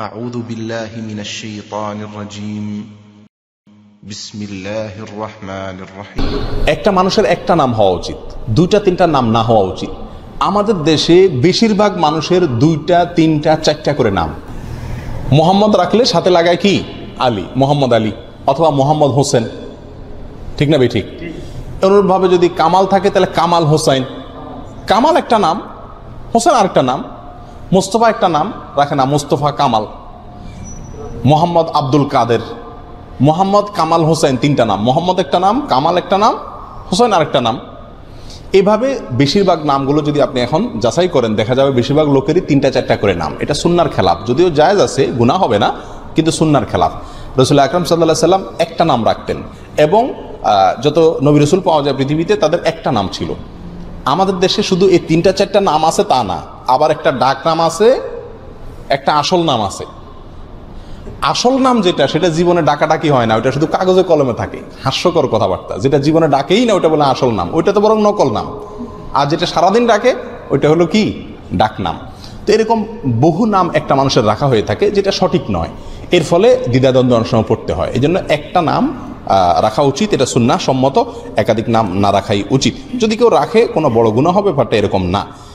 أعوذ بالله من الشيطان الرجيم بسم الله الرحمن الرحيم একটা মানুষের একটা নাম হওয়া উচিত, দুইটা তিনটা নাম না হওয়া উচিত। আমাদের দেশে বেশিরভাগ মানুষের দুইটা তিনটা চারটা করে নাম। মোহাম্মদ রাখলে সাথে লাগায় কি আলী, মোহাম্মদ আলী অথবা মোহাম্মদ হোসেন, ঠিক না? ঠিক। অনুরূপভাবে যদি কামাল থাকে তাহলে কামাল হোসাইন। কামাল একটা নাম, হোসেন আরেকটা নাম, মোস্তফা একটা নাম রাখে না, মোস্তফা কামাল। মোহাম্মদ আব্দুল কাদের, মোহাম্মদ কামাল হোসেন, তিনটা নাম। মোহাম্মদ একটা নাম, কামাল একটা নাম, হোসেন আরেকটা নাম। এভাবে বেশিরভাগ নামগুলো যদি আপনি এখন যাচাই করেন, দেখা যাবে বেশিরভাগ লোকেরই তিনটা চারটা করে নাম। এটা সুন্নার খেলাফ, যদিও জায়েজ আছে, গুনাহ হবে না, কিন্তু সুন্নার খেলাফ। রাসূল আকরাম সাল্লাল্লাহু আলাইহি সাল্লাম একটা নাম রাখতেন, এবং যত নবী রাসূল পাওয়া যায় পৃথিবীতে তাদের একটা নাম ছিল। আমাদের দেশে শুধু এই তিনটা চারটা নাম আছে তা না, আবার একটা ডাক নাম আছে, একটা আসল নাম আছে। আসল নাম যেটা, সেটা জীবনে ডাকাডাকি হয় না, ওইটা শুধু কাগজে কলমে থাকে, হাস্যকর কথাবার্তা। যেটা জীবনে ডাকেই না ওইটা বলে আসল নাম, ওইটা তো বরং নকল নাম। আর যেটা সারাদিন ডাকে ওইটা হলো কি ডাক নাম। তো এরকম বহু নাম একটা মানুষের রাখা হয়ে থাকে যেটা সঠিক নয়, এর ফলে দ্বিধাদ্বন্দ্ব অনেক সময় পড়তে হয়। এই জন্য একটা নাম রাখা উচিত, এটা সুন্নাহ সম্মত। একাধিক নাম না রাখাই উচিত। যদি কেউ রাখে কোনো বড় গুনাহ হবে, বাট এরকম না।